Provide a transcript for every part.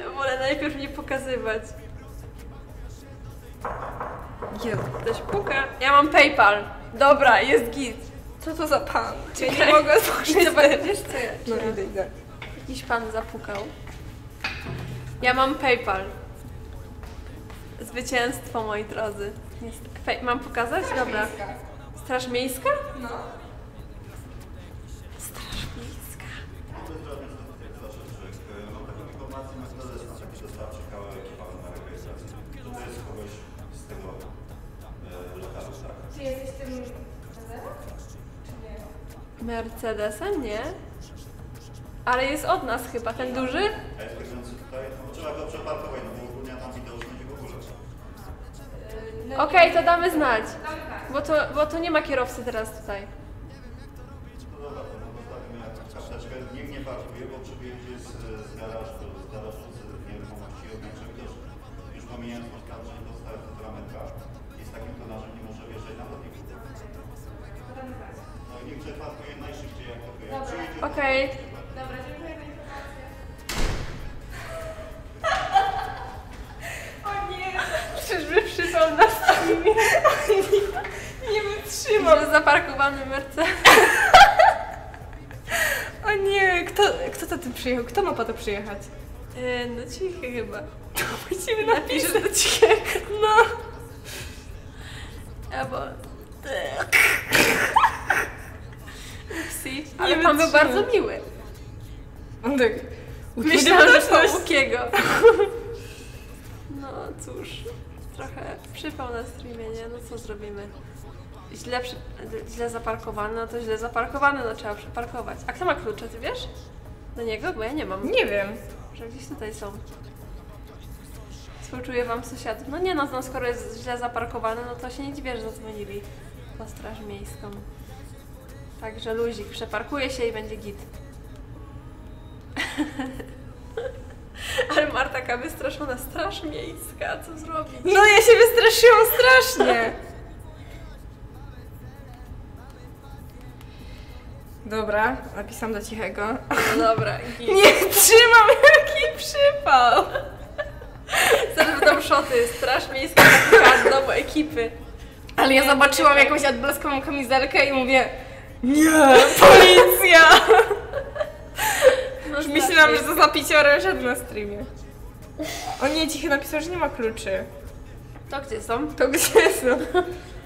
wolę najpierw nie pokazywać. Ktoś puka. Ja mam PayPal. Dobra, jest git. Co to za pan? Czekaj. Ja nie mogę otworzyć. Wiesz co ja? No idę. Jakiś pan zapukał. Ja mam PayPal. Zwycięstwo, moi drodzy. Mam pokazać? Dobra. Straż miejska? No. Straż miejska. Mam taką informację, Mercedes na taki dostawczy kawałek ekipowany na rejestracji. To jest kogoś z tego lokalu, tak? Czy jesteś tym... Czy nie? Mercedesem? Nie. Ale jest od nas chyba, ten duży? A jest biegnący tutaj, no trzeba go przeparkować, no bo ogólnie tam wideo już będzie w ogóle. Okej, to damy znać. Bo to nie ma kierowcy teraz tutaj. No dobra, to postawimy jakąś karteczkę. Nikt nie parkuje, bo przy wyjeździe z garażu z nieruchomości oznacza też już pomijając oskarżenie dostawy 1,5 metra i z takim tonażem nie może wjeżdżać na chodniku. No i niech przeparkuje najszybciej jak to wyjedzie. Okej. Dobra, dziękuję za informację. O nie! Czyżby przypał na streamie? Nie wytrzymam. Że zaparkowany Mercedes. O nie! Kto to tym przyjechał? Kto ma po to przyjechać? No cichy chyba. Musimy Napiszę do cichego. No. Albo... Upsi. Ale Nie pan był wytrzymam. bardzo miły. On tak... Myślałam, że coś. po Łukiego. No cóż, trochę przypał na streamie, nie? No co zrobimy? Źle zaparkowane, no to źle zaparkowane, no trzeba przeparkować. A kto ma klucze, ty wiesz? Do niego? Bo ja nie mam. Nie wiem. Że gdzieś tutaj są. Współczuję wam sąsiadów. No nie no, skoro jest źle zaparkowane, no to się nie dziwię, że zadzwonili po straż miejską. Także luzik, przeparkuje się i będzie git. Ale Marta taka wystraszona, straż miejska, co zrobić? No ja się wystraszyłam strasznie. Dobra, napisałam do cichego. No dobra, git. Nie trzymam, jaki przypał. Zaraz będą szoty, straż miejska zapuka do domu ekipy. Ale ja zobaczyłam jakąś odbleskową kamizelkę i mówię nie, policja! No, Już myślałam, że to za picie orężadu na streamie. O nie, cichy napisał, że nie ma kluczy. To gdzie są? To gdzie są?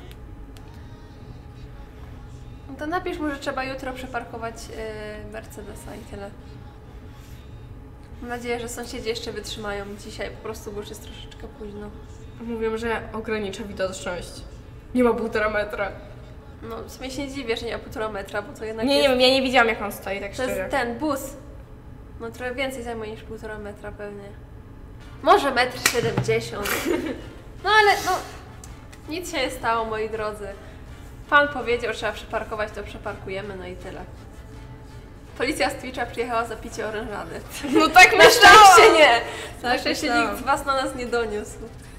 No to napisz mu, że trzeba jutro przeparkować Mercedesa i tyle. Mam nadzieję, że sąsiedzi jeszcze wytrzymają dzisiaj po prostu, bo już jest troszeczkę późno. Mówią, że ogranicza widoczność. Nie ma 1,5 metra. No w sumie się nie dziwię, że nie ma 1,5 metra, bo to jednak Nie jest... wiem, ja nie widziałam jak on stoi, tak To szczerze. jest ten bus. No trochę więcej zajmuje niż 1,5 metra pewnie. Może 1,70 m. No ale no, nic się nie stało, moi drodzy. Pan powiedział, że trzeba przeparkować, to przeparkujemy, no i tyle. Policja z Twitcha przyjechała za picie orężady. No tak Na szczęście myślałam! nie! Na Tak szczęście myślałam. nikt z was na nas nie doniósł.